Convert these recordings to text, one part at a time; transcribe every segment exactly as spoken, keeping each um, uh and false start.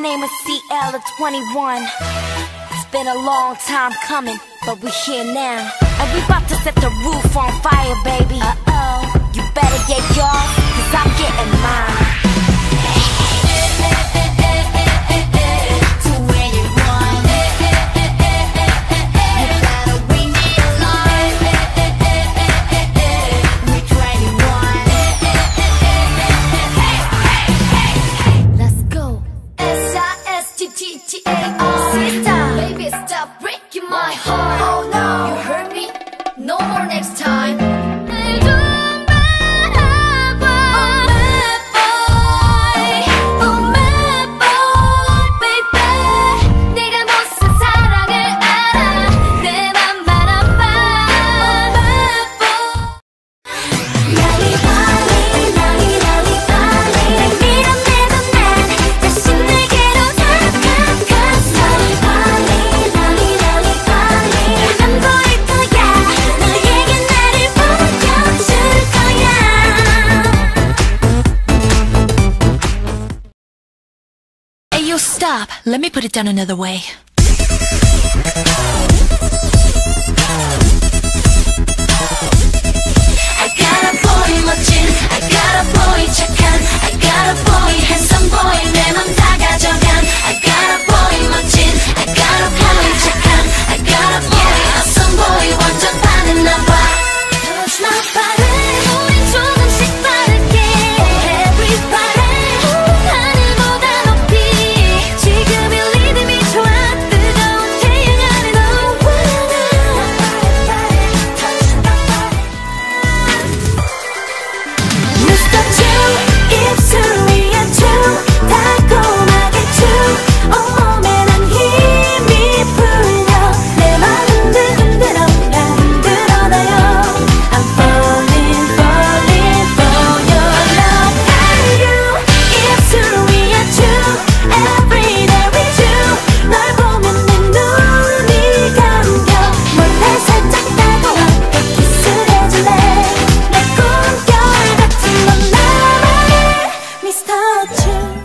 name is C L of twenty-one. It's been a long time coming, but we're here now. And we about to set the roof on fire, baby. Uh-oh. You better get yours, cause I'm getting mine. Baby, stop breaking my heart. Oh no, you hurt me. No more next time. 날 좀 바라봐. Oh my boy, oh my boy, baby. 내가 무슨 사랑을 알아. 내 맘 바라봐. Oh my boy. 나리 빨리, 나리 나리 빨리. 날 밀어내도 난 다시 내게로 다가갔어. 나리 빨리, 나리 나리 빨리. 안 보일 거야. 너에게 나를 보여줄 거야. Hey, yo, stop. Let me put it down another way. I got a boy 멋진, I got a boy 착한, I got a boy handsome boy 내 맘 다 가져간. I got a boy 멋진, I got a boy 착한, I got a boy awesome boy 완전 반했나봐. Touch my body, 우린 조금씩 빠르게. Everybody, 하늘보다 높이. 지금 이 리듬이 좋아 뜨거운 태양 아래 너와 나. Touch my body. Mister Two, 입술 위에 two, 달콤하게 two. 온몸에 난 힘이 풀려. 내 맘 흔들 흔들어 날 흔들어놔요. I'm falling, falling for your love. And you, 입술 위에 two, every day with you. 널 보면 내 눈이 감겨. 몰래 살짝 다가와 키스해줄래. 내 꿈결 같은 넌 나만의 Mister Two.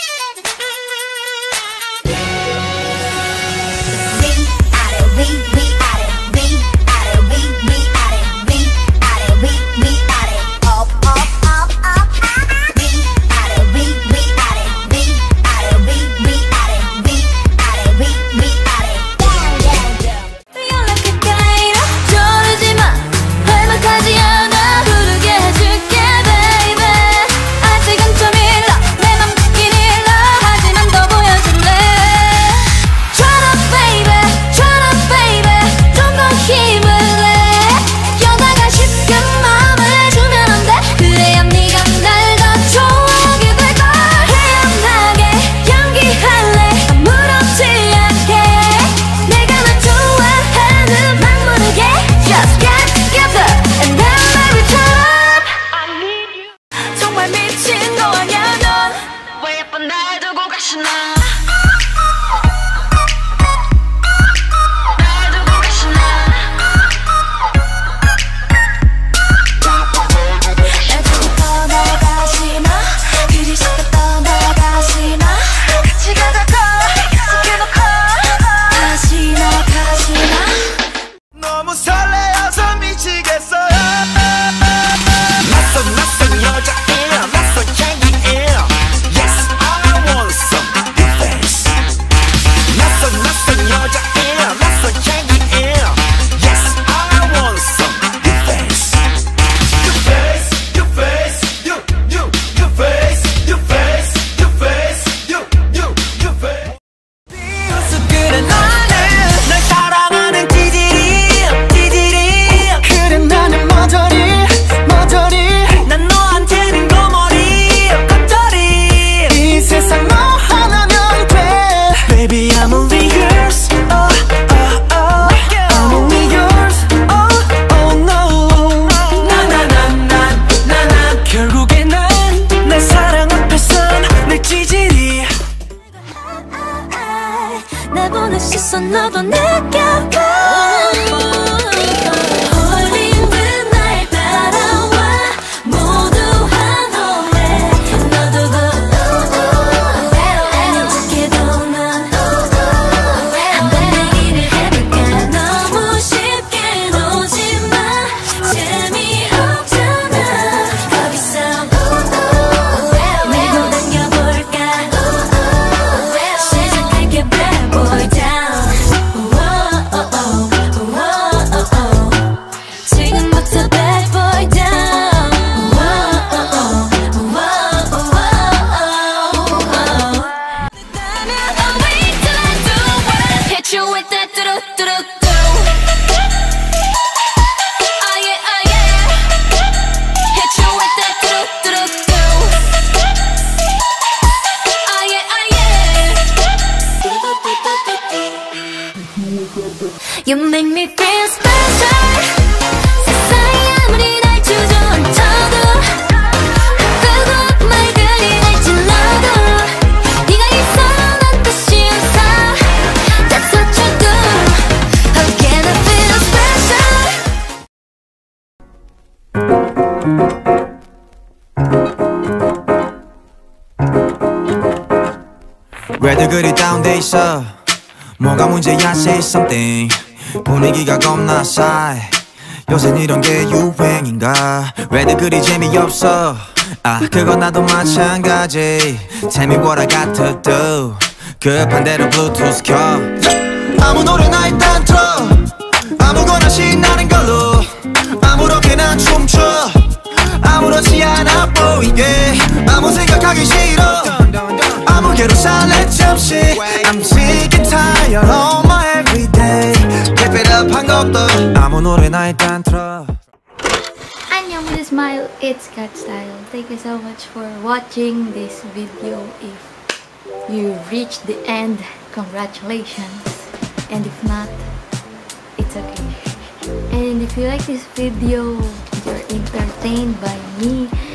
위 아래 위 위 아래 위 아래 위 위 아래 위 아래 위 위 아래 up up up up 위 아래 위 위 아래 위 아래 위 위 아래 위 아래 위 위 아래 down down down. 연락할까이라 저러지 마. 할만하지 않아. 부르게 해줄게 baby. 아직은 좀 일러. 내 맘 듣긴 일러. 하지만 더 보여줄래. Try to baby, try to baby. 좀 더 힘을 내. 여자가 쉽게 마음을 주면 안 돼. 그래야 네가 날 더 좋아하게 될걸. 태연하게 연기할래. 아무렇지 않게. 내가 널 좋아하는 막 모르게. Just get together and then every time I need you. 정말 미친 거 아냐 넌. 왜 예쁜 날 두고 가시나. 날 두고 가시나. 날 두고 떠나가시나. 그리 쉽게 떠나가시나. 같이 가자고 약속해놓고 다시 나가시나. 너무 설레어서 미치겠어요. 낯선 낯선 여자예요. 낯선 향기예요. Yes, I want some new face. 낯선 낯선 여자예요. 낯선 향기예요. Yes, I want some new face. New face, new face, new new new face, new face, new face, new new new face. 비웃음그래 나는 널 사랑하는 찌질이 찌질이. 그래 나는 머저리 머저리. 난 너한테는 거머리 겉절이. 이 세상 너 하나면 돼. Baby I'm only yours. Oh oh oh. I'm only yours. Oh oh no. 나나나나나나. 결국에 난 내 사랑 앞에선 내 찌질이. 날 보는 시선 너도 느껴봐. 홀린 듯 날 따라와. 모두 환호해. 너 두고 아닌 척해도 You make me feel special. 세상이 아무리 날 주저앉혀도 뜨거운 말들이 날 찔러도 네가 있어 난 뜻이 없어. That's what you do. How can I feel special? 왜들 그리 다운돼 있어? 뭐가 문제야? Say something. 분위기가 겁나 싸해. 요샌 이런 게 유행인가? 왜들 그리 재미없어? 아 그건 나도 마찬가지. Tell me what I got to do. 급한 대로 블루투스 켜. 아무 노래나 일단 틀어. 아무거나 신나는 걸로 아무렇게나 춤춰. 아무렇지 않아 보이게 아무 생각하기 싫어. 아무개로 살래 잠시. I'm sick and tired of my everyday. Keep it up 한 것도 아무 노래나 일단 틀어. Annyeong, with a smile, it's Cat Style. Thank you so much for watching this video. If you reached the end, congratulations. And if not, it's okay. And if you like this video, you're entertained by me,